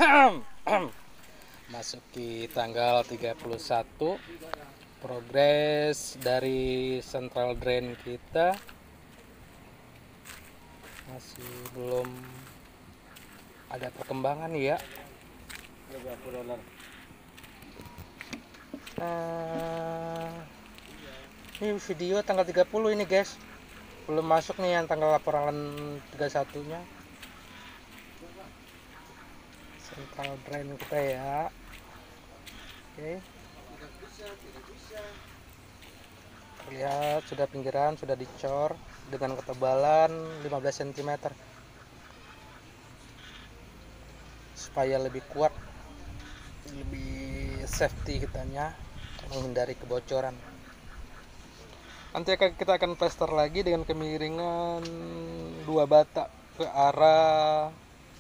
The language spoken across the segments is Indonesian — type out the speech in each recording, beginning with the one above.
Masuki tanggal 31. Progres dari central drain kita masih belum ada perkembangan ya. Ini video tanggal 30 ini guys, belum masuk nih yang tanggal laporan 31 nya central drain kita ya. Oke, terlihat sudah pinggiran sudah dicor dengan ketebalan 15 cm supaya lebih kuat, lebih safety kitanya, menghindari kebocoran. Nanti kita akan plester lagi dengan kemiringan 2 bata ke arah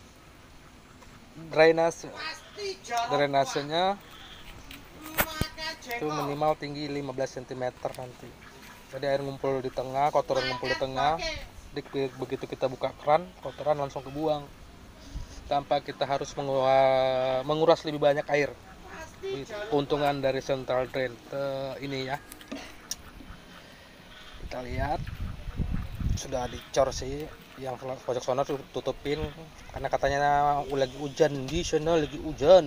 drainasenya itu minimal tinggi 15 cm nanti. Jadi air ngumpul di tengah, kotoran ngumpul di tengah. Begitu kita buka keran, kotoran langsung kebuang tanpa kita harus menguras lebih banyak air. Keuntungan dari central drain ini ya. Kita lihat sudah dicor sih, yang pojok sana tutupin karena katanya lagi hujan di sana, lagi hujan.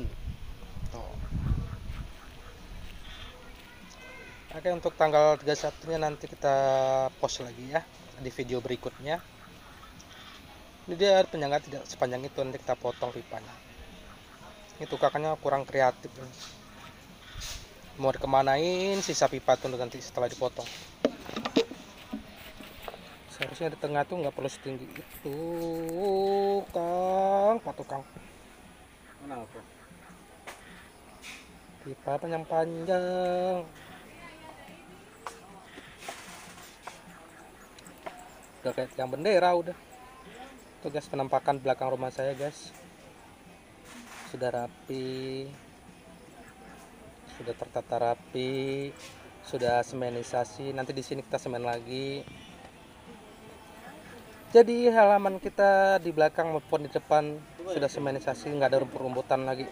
Oke, untuk tanggal 31 nya nanti kita post lagi ya di video berikutnya. Ini dia penyangga tidak sepanjang itu, nanti kita potong pipanya. Ini tukakannya kurang kreatif, mau dikemanain sisa pipa tuh nanti setelah dipotong. Seharusnya di tengah tuh nggak perlu setinggi itu, Kang, Pak Tukang. Kenapa? Pipa panjang-panjang. Udah kayak tiang bendera udah. Tuh guys, penampakan belakang rumah saya guys. Sudah rapi. Sudah tertata rapi. Sudah semenisasi. Nanti di sini kita semen lagi. Jadi halaman kita di belakang maupun di depan sudah semenisasi, nggak ada rumput-rumputan lagi.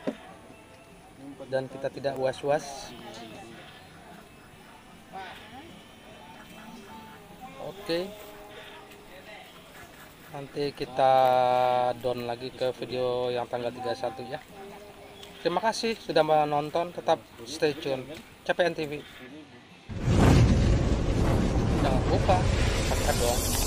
Dan kita tidak was-was. Oke. Nanti kita down lagi ke video yang tanggal 31 ya. Terima kasih sudah menonton, tetap stay tune CPN TV. Jangan lupa subscribe dong.